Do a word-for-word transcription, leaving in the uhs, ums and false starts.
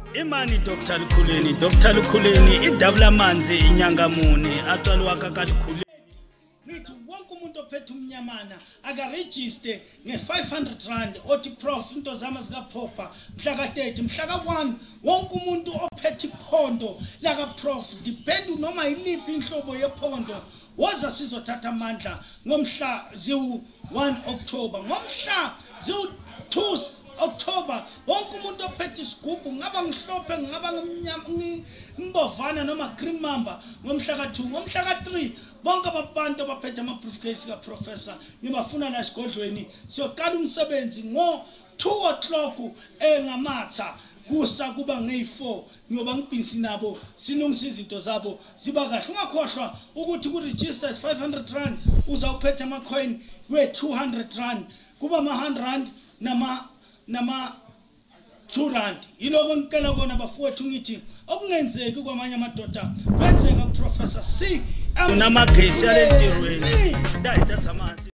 Imani Doctor Lukhuleni, Doctor Lukhuleni idabula manzi inyanga muni atwalwa kaKalukhuleni. Ngithi wonke umuntu ophethe umnyamana aka register nge five hundred rand othi prof into zama zika Popper mhla ka thirty mhla ka one wonke umuntu ophethe iphondo la ka prof depend noma yiliphi inhlobo yephondo waza sizothatha amandla ngomhla ziwu one October ngomhla ziwu two October wonke umuntu ophethe isigubhu ngaba ngihlophe ngaba ngimnyama ngimbovana noma green mamba ngomhla ka two ngomhla ka three bonke abantu abaphethe ama briefcase ka professor ngibafuna la esigodlweni siyoqala umsebenzi ngo two o'clock engamatha kusa kuba nge four ngiyoba ngibhisi nabo silungisa izinto zabo ziba kahle ungakhohlwa ukuthi ku register is five hundred rand uzawuphetha ama coin we two hundred rand kuba ama one hundred rand nama nama two rand yiloko ngicela kona bafowethu ngithi okungenzeki kwamanye amadoda kwenzeka professor C unamagesi alentirweni dayithatha amanzi.